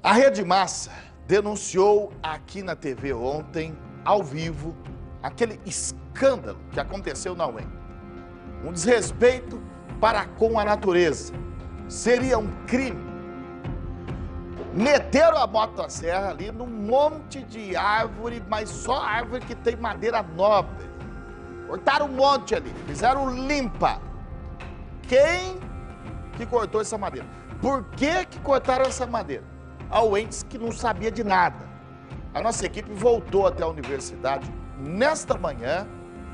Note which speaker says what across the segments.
Speaker 1: A Rede Massa denunciou aqui na TV ontem, ao vivo, aquele escândalo que aconteceu na UEM. Um desrespeito para com a natureza. Seria um crime. Meteram a motosserra ali num monte de árvore, mas só árvore que tem madeira nobre. Cortaram um monte ali, fizeram limpa. Quem que cortou essa madeira? Por que que cortaram essa madeira? A UEM disse que não sabia de nada. A nossa equipe voltou até a universidade. Nesta manhã,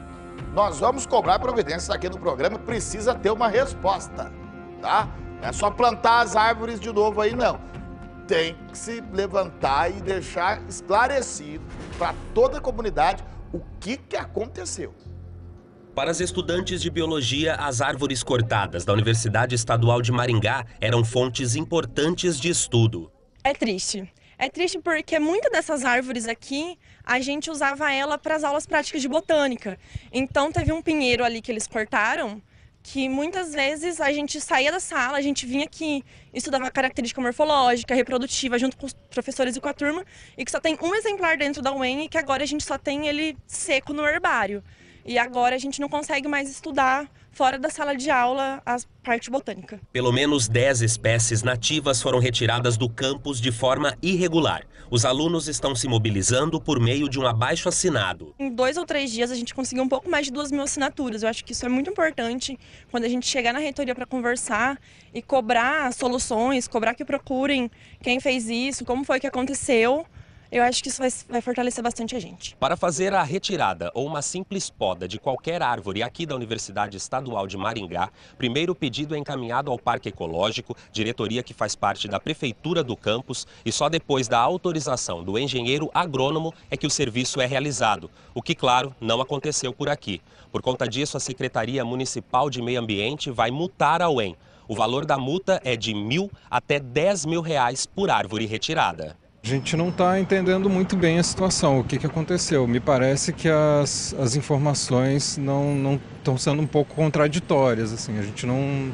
Speaker 1: nós vamos cobrar providências aqui no programa. Precisa ter uma resposta, tá? Não é só plantar as árvores de novo aí, não. Tem que se levantar e deixar esclarecido para toda a comunidade o que aconteceu.
Speaker 2: Para as estudantes de biologia, as árvores cortadas da Universidade Estadual de Maringá eram fontes importantes de estudo.
Speaker 3: É triste. É triste porque muitas dessas árvores aqui, a gente usava ela para as aulas práticas de botânica. Então teve um pinheiro ali que eles cortaram, que muitas vezes a gente saía da sala, a gente vinha aqui, estudava característica morfológica, reprodutiva, junto com os professores e com a turma, e que só tem um exemplar dentro da UEM e que agora a gente só tem ele seco no herbário. E agora a gente não consegue mais estudar fora da sala de aula a parte botânica.
Speaker 2: Pelo menos 10 espécies nativas foram retiradas do campus de forma irregular. Os alunos estão se mobilizando por meio de um abaixo-assinado.
Speaker 3: Em 2 ou 3 dias a gente conseguiu um pouco mais de 2.000 assinaturas. Eu acho que isso é muito importante quando a gente chegar na reitoria para conversar e cobrar soluções, cobrar que procurem quem fez isso, como foi que aconteceu. Eu acho que isso vai fortalecer bastante a gente.
Speaker 2: Para fazer a retirada ou uma simples poda de qualquer árvore aqui da Universidade Estadual de Maringá, primeiro o pedido é encaminhado ao Parque Ecológico, diretoria que faz parte da Prefeitura do campus, e só depois da autorização do engenheiro agrônomo é que o serviço é realizado, o que, claro, não aconteceu por aqui. Por conta disso, a Secretaria Municipal de Meio Ambiente vai multar a UEM. O valor da multa é de R$ 1.000 até R$ 10.000 por árvore retirada.
Speaker 4: A gente não está entendendo muito bem a situação, o que aconteceu. Me parece que as informações não estão sendo um pouco contraditórias. Assim, a gente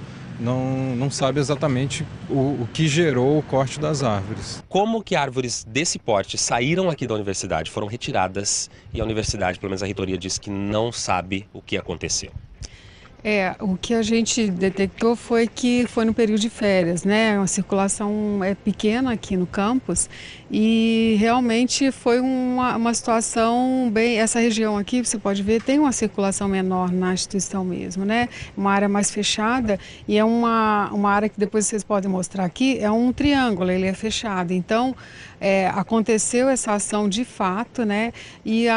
Speaker 4: não sabe exatamente o que gerou o corte das árvores.
Speaker 2: Como que árvores desse porte saíram aqui da universidade, foram retiradas e a universidade, pelo menos a reitoria, diz que não sabe o que aconteceu?
Speaker 5: O que a gente detectou foi que foi no período de férias, né? A circulação é pequena aqui no campus e realmente foi uma situação bem... Essa região aqui, você pode ver, tem uma circulação menor na instituição mesmo, né? Uma área mais fechada e é uma área que depois vocês podem mostrar aqui, é um triângulo, ele é fechado. Então, aconteceu essa ação de fato, né? E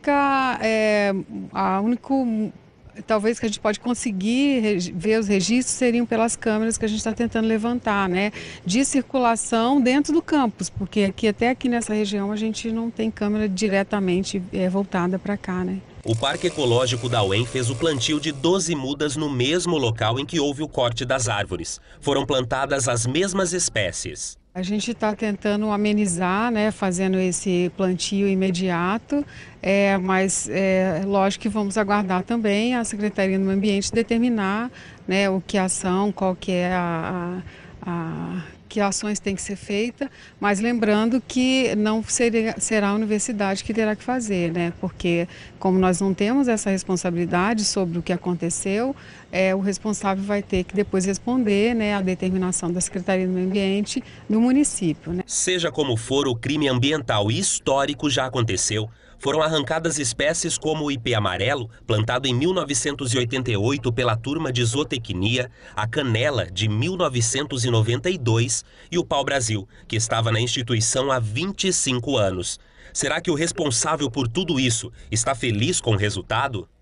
Speaker 5: talvez que a gente pode conseguir ver os registros seriam pelas câmeras que a gente está tentando levantar, né? De circulação dentro do campus, porque até aqui nessa região a gente não tem câmera diretamente voltada para cá, né?
Speaker 2: O Parque Ecológico da UEM fez o plantio de 12 mudas no mesmo local em que houve o corte das árvores. Foram plantadas as mesmas espécies.
Speaker 5: A gente está tentando amenizar, né, fazendo esse plantio imediato, mas lógico que vamos aguardar também a Secretaria do Meio Ambiente determinar, né, o que ação, qual que é que ações têm que ser feitas, mas lembrando que não será a universidade que terá que fazer, né? Porque como nós não temos essa responsabilidade sobre o que aconteceu, o responsável vai ter que depois responder, né, à determinação da Secretaria do Meio Ambiente do município, né?
Speaker 2: Seja como for, o crime ambiental e histórico já aconteceu. Foram arrancadas espécies como o ipê amarelo, plantado em 1988 pela turma de zootecnia, a canela, de 1992, e o pau-brasil, que estava na instituição há 25 anos. Será que o responsável por tudo isso está feliz com o resultado?